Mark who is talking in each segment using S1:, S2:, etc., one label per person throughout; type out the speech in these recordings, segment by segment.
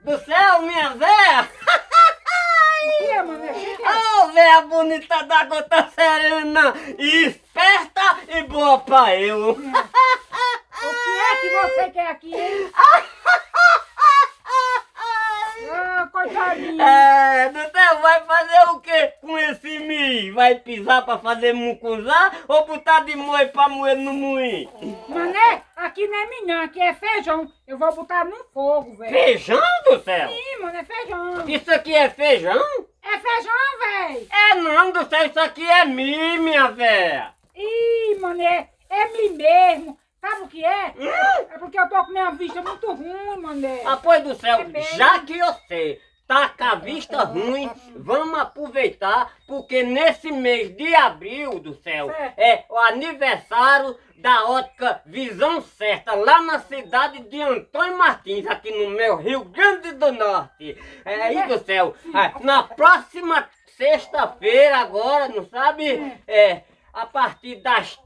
S1: do céu, minha véia!
S2: Que é, mané?
S1: Ô, véia bonita da gota serena, esperta e boa pra eu!
S2: O que é que você quer aqui, hein? Ah, coitadinho.
S1: Do céu, vai fazer o que com esse milho? Vai pisar pra fazer mucunzá ou botar de moer pra moer no moinho?
S2: Mané, aqui não é minhã, aqui é feijão. Eu vou botar no fogo, velho.
S1: Feijão do céu?
S2: Sim, mano, é feijão.
S1: Isso aqui é feijão?
S2: É feijão, velho.
S1: É não do céu, isso aqui é milho, minha véia!
S2: Ih, mané, é mim mesmo. Sabe o que é? É porque eu tô com minha vista muito ruim, mané.
S1: Pois do céu,
S2: É bem.
S1: já que eu sei, tá com a vista ruim, vamos aproveitar, porque nesse mês de abril do céu,
S2: Certo.
S1: é o aniversário da ótica Visão Certa, lá na cidade de Antônio Martins, aqui no meu Rio Grande do Norte. É aí do céu, na próxima sexta-feira agora, não sabe? A partir das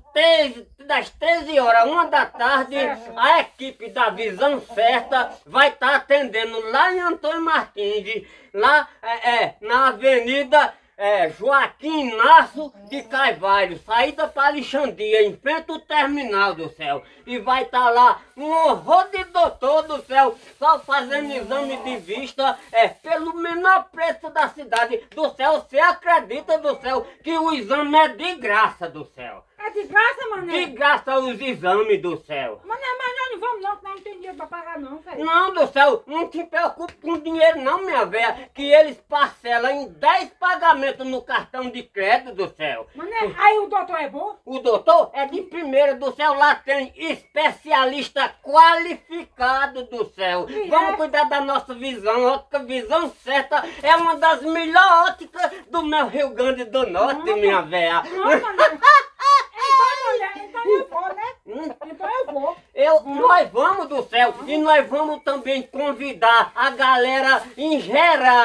S1: 13 horas, 1 da tarde, a equipe da Visão Certa vai estar atendendo lá em Antônio Martins, lá na Avenida Joaquim Inácio de Carvalho, saída para Alexandria, em frente ao terminal do céu. E vai estar lá um horror de doutor do céu, só fazendo exame de vista pelo menor preço da cidade do céu. Você acredita do céu que o exame é de graça do céu?
S2: É de graça, mané?
S1: De graça os exames do céu.
S2: Mané, mas nós não vamos não, que nós não tem dinheiro pra pagar não, velho.
S1: Não, do céu, não te preocupe com dinheiro não, minha velha, que eles parcelam em 10 pagamentos no cartão de crédito do céu.
S2: Mané, aí o doutor é bom?
S1: O doutor é de primeira do céu, lá tem especialista qualificado do céu.
S2: E
S1: Vamos
S2: é?
S1: cuidar da nossa visão, ótica Visão Certa é uma das melhores óticas do meu Rio Grande do Norte, minha velha.
S2: Não, mané. Então, mulher, então eu vou, né? Então eu vou.
S1: Nós vamos do céu e nós vamos também convidar a galera em geral,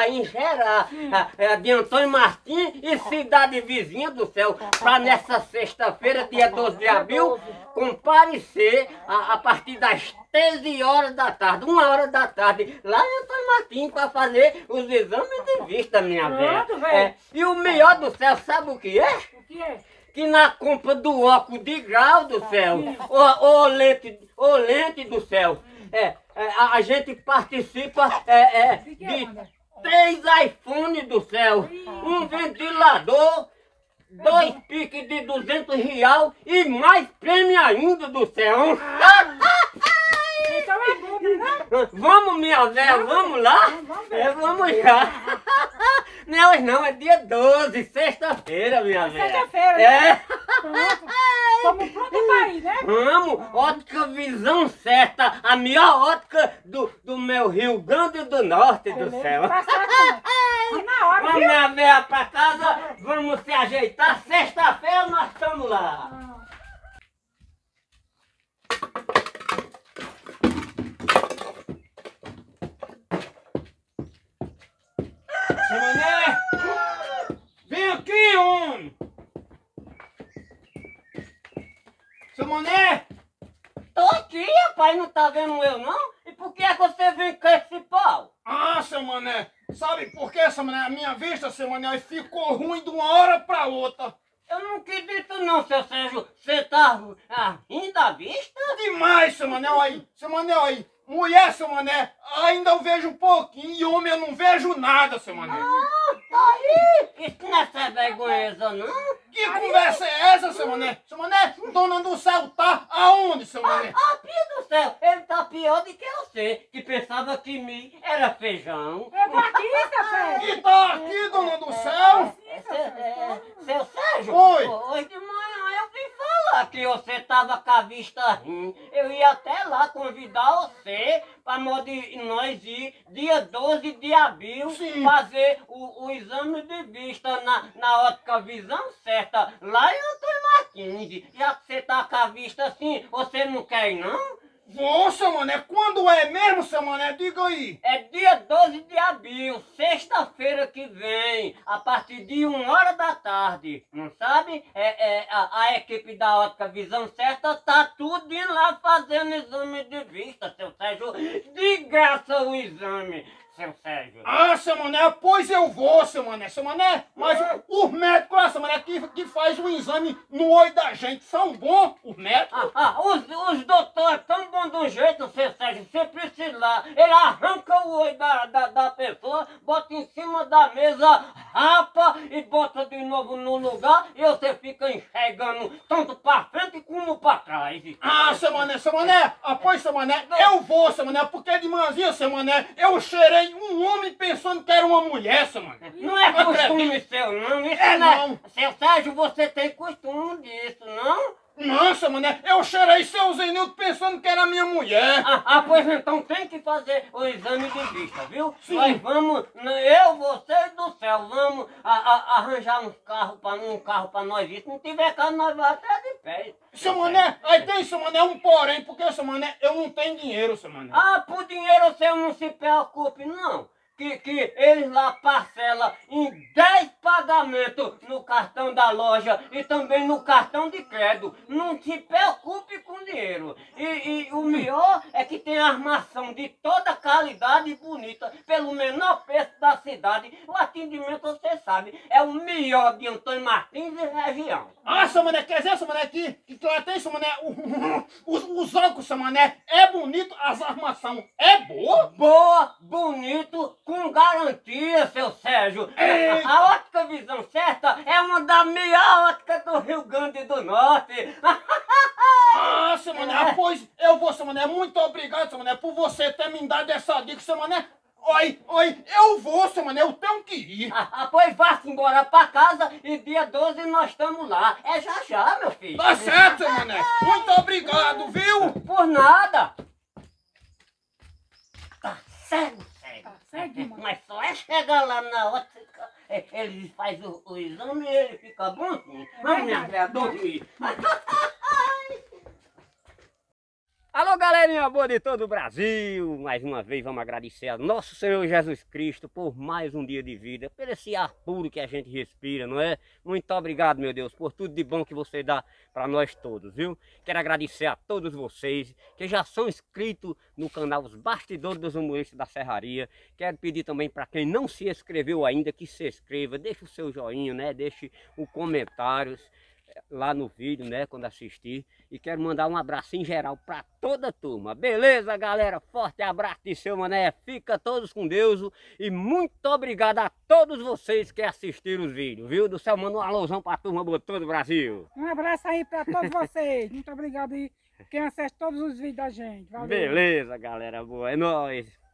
S1: de Antônio Martins e cidade vizinha do céu, para nessa sexta-feira, dia 12 de abril, comparecer a partir das 13 horas da tarde, 1 hora da tarde, lá em Antônio Martins, para fazer os exames de vista, minha velha.
S2: Pronto, velho.
S1: E o melhor do céu, sabe o que é?
S2: O que é?
S1: Que na compra do óculos de grau do céu, ou lente do céu, a gente participa de 3 iPhones do céu, um ventilador, 2 piques de 200 real e mais prêmio ainda do céu.
S2: Então é bom, né?
S1: Vamos, minha velha, vamos lá? Vamos já. Não, hoje não, é dia 12, sexta-feira, minha velha.
S2: Sexta-feira, né? Pronto. Estamos prontos pra ir, né?
S1: Vamos, ótica Visão Certa, a melhor ótica do meu Rio Grande do Norte do céu.
S2: Tá certo, né? Tá na hora,
S1: Vamos,
S2: viu?
S1: minha velha, pra casa, vamos se ajeitar, sexta-feira nós estamos lá. Seu Mané, vem aqui, homem! Seu Mané! Tô aqui, rapaz, não tá vendo eu não? E por que é que você vem com esse pau?
S3: Ah, seu Mané, sabe por quê, seu Mané? A minha vista, seu Mané, ficou ruim de uma hora pra outra.
S1: Eu não acredito não, seu Sérgio. Você tá rindo da vista?
S3: Demais, seu Mané, olha aí. Seu Mané, olha aí. Mulher, seu Mané, ainda eu vejo um pouquinho e homem eu não vejo nada, seu Mané.
S1: Tá aí! Isso não é ser vergonhosa, não?
S3: Que conversa é essa, seu Mané? Seu Mané, Dona do Céu tá aonde, seu Mané?
S1: Pia do céu, ele tá pior do que você, que pensava que mim era feijão.
S2: Eu tô aqui, café.
S3: E tá aqui, Dona do Céu?
S1: Seu Sérgio,
S3: Oi.
S1: hoje de manhã eu vim falar que você tava com a vista ruim. Eu ia até lá convidar você para nós ir dia 12 de abril fazer o exame de vista na ótica Visão Certa, lá em Antônio Martins. Já que você tá com a vista assim, você não quer ir não?
S3: Vou, seu Mané. Quando é mesmo, seu Mané? Diga aí.
S1: É dia 12 de abril, sexta-feira que vem, a partir de 1 hora da tarde, não sabe? A equipe da ótica Visão Certa tá tudo indo lá fazendo exame de vista, seu Sérgio. De graça o exame. seu Sérgio.
S3: Ah, seu mané, pois eu vou, seu mané. Seu mané, mas os médicos lá, seu mané, que faz o exame no olho da gente, são bons, os médicos?
S1: Os doutores tão bons de um jeito, seu Sérgio, você precisa lá. Ele arranca o olho da pessoa, bota em cima da mesa, rapa e bota de novo no lugar e você fica enxergando tanto pra frente como pra trás.
S3: Ah, seu mané, pois, seu mané, eu vou, seu mané, porque de manhãzinha, seu mané, eu cheirei um homem pensando que era uma mulher, seu mané.
S1: Não é costume seu, não. Isso
S3: É,
S1: não é.
S3: não.
S1: Seu Sérgio, você tem costume disso, não?
S3: Nossa, mané, eu cheirei seu Zenildo pensando que era minha mulher.
S1: Pois então tem que fazer o exame de vista, viu?
S3: Sim.
S1: Nós vamos, eu, você e do céu, vamos arranjar um carro pra nós ir. Se não tiver carro, nós vamos até de pé.
S3: Seu mané, aí tem, seu mané, um porém, porque, seu mané, eu não tenho dinheiro, seu mané.
S1: Por dinheiro você não se preocupe, não. Que eles lá parcelam em 10 pagamentos no cartão da loja e também no cartão de crédito. Não se preocupe com dinheiro. E o melhor é que tem armação de toda qualidade e bonita, pelo menor preço da cidade. O atendimento, você sabe, é o melhor de Antônio Martins e região.
S3: Ah, seu mané, quer dizer, seu mané, que lá tem, seu mané, os óculos, seu mané, é bonito, as armação é boa?
S1: Boa, bonito, com garantia, seu Sérgio.
S3: Eita.
S1: A ótica Visão Certa é uma das melhores óticas do Rio Grande do Norte.
S3: Ah, seu mané, pois eu vou, seu mané, muito obrigado, seu mané, por você ter me dado essa dica, seu mané. Oi, eu vou, seu mané, eu tenho que ir.
S1: Pois vá-se embora pra casa e dia 12 nós estamos lá. É já, meu filho.
S3: Tá certo, seu mané, muito obrigado, viu?
S1: Por nada. Tá cego.
S2: Tá cego, mano.
S1: Mas só é chegar lá na ótica, ele faz o exame e ele fica bonzinho. Vamos, minha filha, dormir. Alô, galerinha boa de todo o Brasil! Mais uma vez vamos agradecer a nosso Senhor Jesus Cristo por mais um dia de vida, por esse ar puro que a gente respira, não é? Muito obrigado, meu Deus, por tudo de bom que você dá para nós todos, viu? Quero agradecer a todos vocês que já são inscritos no canal Os Bastidores dos Humoristas da Serraria. Quero pedir também para quem não se inscreveu ainda que se inscreva, deixe o seu joinha, né? Deixe o comentário lá no vídeo, né, quando assistir. E quero mandar um abraço em geral para toda a turma. Beleza, galera? Forte abraço de seu mané. Fica todos com Deus. E muito obrigado a todos vocês que assistiram os vídeos, viu? Do céu, manda um alôzão para a turma boa de todo o Brasil.
S2: Um abraço aí pra todos vocês. Muito obrigado aí quem assiste todos os vídeos da gente. Valeu.
S1: Beleza, galera boa. É nóis.